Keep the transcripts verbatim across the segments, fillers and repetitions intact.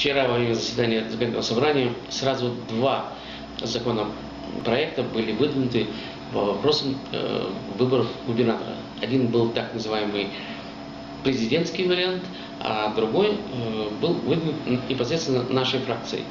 Вчера во время заседания законодательного собрания сразу два законопроекта были выдвинуты по вопросам э, выборов губернатора. Один был так называемый президентский вариант, а другой э, был выдвинут непосредственно нашей фракцией.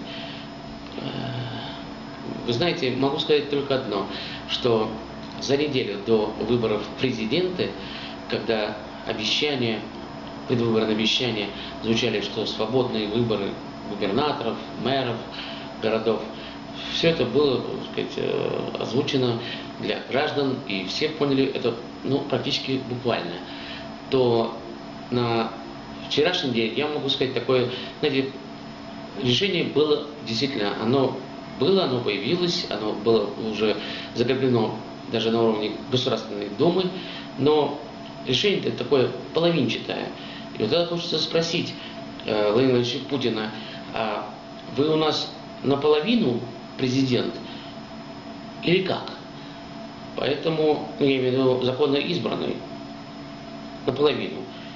Вы знаете, могу сказать только одно, что за неделю до выборов президента, когда обещания, предвыборные обещания звучали, что свободные выборы губернаторов, мэров, городов, все это было, так сказать, озвучено для граждан, и все поняли это, ну, практически буквально, то на вчерашний день я могу сказать такое, знаете, решение было действительно, оно было, оно появилось, оно было уже закреплено даже на уровне Государственной Думы, но решение такое половинчатое. И вот тогда хочется спросить э, Владимира Владимировича Путина, а вы у нас наполовину президент или как? Поэтому, я имею в виду законно избранный, наполовину.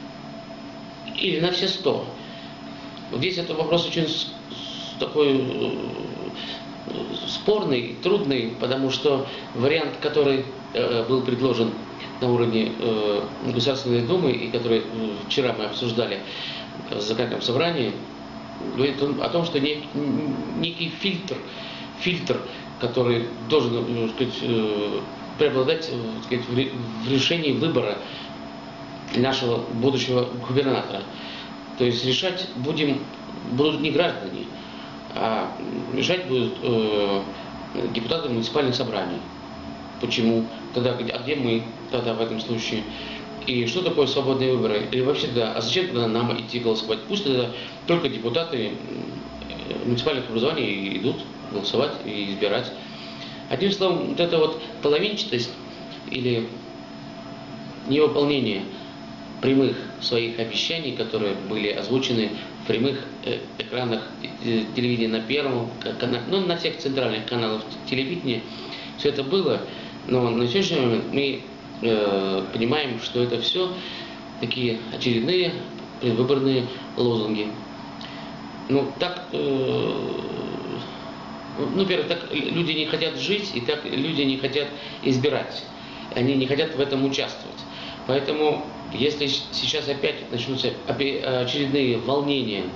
Или на все сто. Вот здесь этот вопрос очень такой спорный, трудный, потому что вариант, который э, был предложен на уровне э, Государственной Думы и который э, вчера мы обсуждали в законодательном собрании, говорит о том, что нек, некий фильтр, фильтр, который должен, э, сказать, э, преобладать, э, сказать, в, в решении выбора нашего будущего губернатора. То есть решать будем, будут не граждане, а решать будут э, депутаты муниципальных собраний. Почему? Тогда, а где мы тогда в этом случае? И что такое свободные выборы? Или вообще, да, а зачем тогда нам идти голосовать? Пусть тогда только депутаты муниципальных образований идут голосовать и избирать. Одним словом, вот эта вот половинчатость или невыполнение прямых своих обещаний, которые были озвучены в прямых экранах телевидения на Первом, ну, на всех центральных каналах телевидения, все это было, но на сегодняшний момент мы э, понимаем, что это все такие очередные предвыборные лозунги. Ну, так, э, ну, во-первых, так люди не хотят жить, и так люди не хотят избирать, они не хотят в этом участвовать. Поэтому, если сейчас опять начнутся очередные волнения,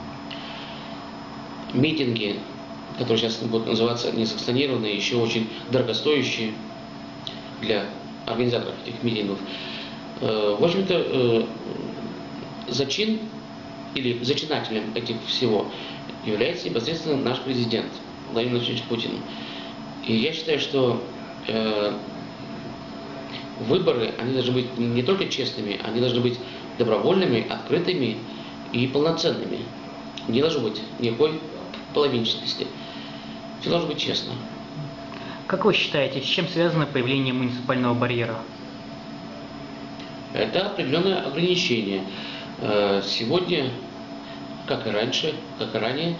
митинги, которые сейчас будут называться несанкционированные, еще очень дорогостоящие для организаторов этих митингов, в общем-то, зачин или зачинателем этих всего является непосредственно наш президент Владимир Владимирович Путин. И я считаю, что выборы, они должны быть не только честными, они должны быть добровольными, открытыми и полноценными. Не должно быть никакой половинчатости. Все должно быть честно. Как вы считаете, с чем связано появление муниципального барьера? Это определенное ограничение. Сегодня, как и раньше, как и ранее,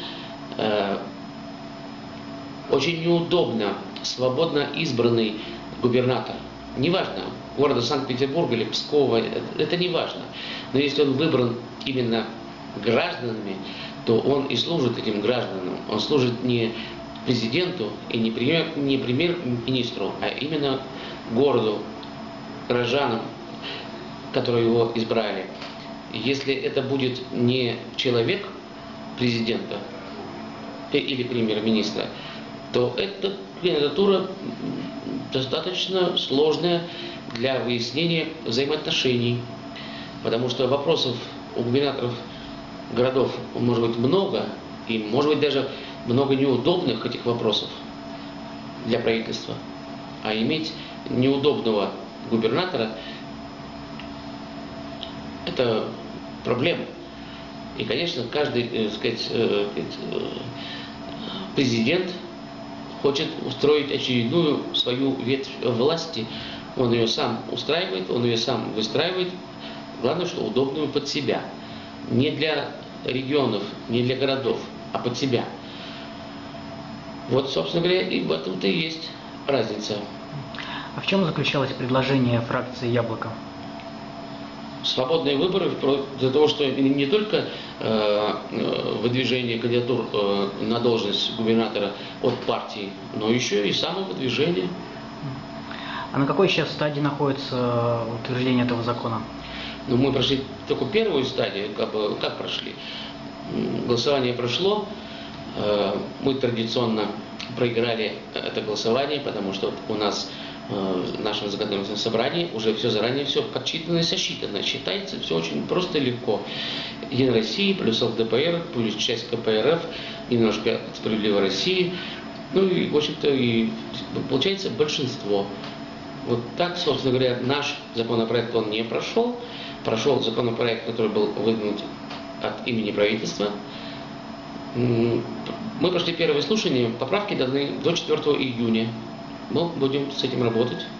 очень неудобно свободно избранный губернатор. Неважно, города Санкт-Петербурга или Пскова, это не важно. Но если он выбран именно гражданами, то он и служит этим гражданам. Он служит не президенту и не премьер, не премьер-министру, а именно городу, горожанам, которые его избрали. Если это будет не человек президента или премьер-министра, то эта кандидатура достаточно сложная для выяснения взаимоотношений, потому что вопросов у губернаторов городов может быть много, и может быть даже много неудобных этих вопросов для правительства. А иметь неудобного губернатора – это проблема. И, конечно, каждый, так сказать, президент хочет устроить очередную свою ветвь власти. Он ее сам устраивает, он ее сам выстраивает. Главное, что удобную под себя. Не для регионов, не для городов, а под себя. Вот, собственно говоря, и в этом-то и есть разница. А в чем заключалось предложение фракции «Яблоко»? Свободные выборы для того, что не только э, выдвижение кандидатур э, на должность губернатора от партии, но еще и самовыдвижение. А на какой сейчас стадии находится утверждение этого закона? Ну, мы прошли только первую стадию, как, бы, как прошли. Голосование прошло, э, мы традиционно проиграли это голосование, потому что у нас в нашем законодательном собрании уже все заранее, все подсчитано и сосчитано. Считается все очень просто и легко. Единая Россия плюс ЛДПР, плюс часть КПРФ, немножко Справедливой России. Ну и, в общем-то, и получается большинство. Вот так, собственно говоря, наш законопроект, он не прошел. Прошел законопроект, который был выдвинут от имени правительства. Мы прошли первое слушание, поправки даны до четвёртого июня. Мы будем с этим работать.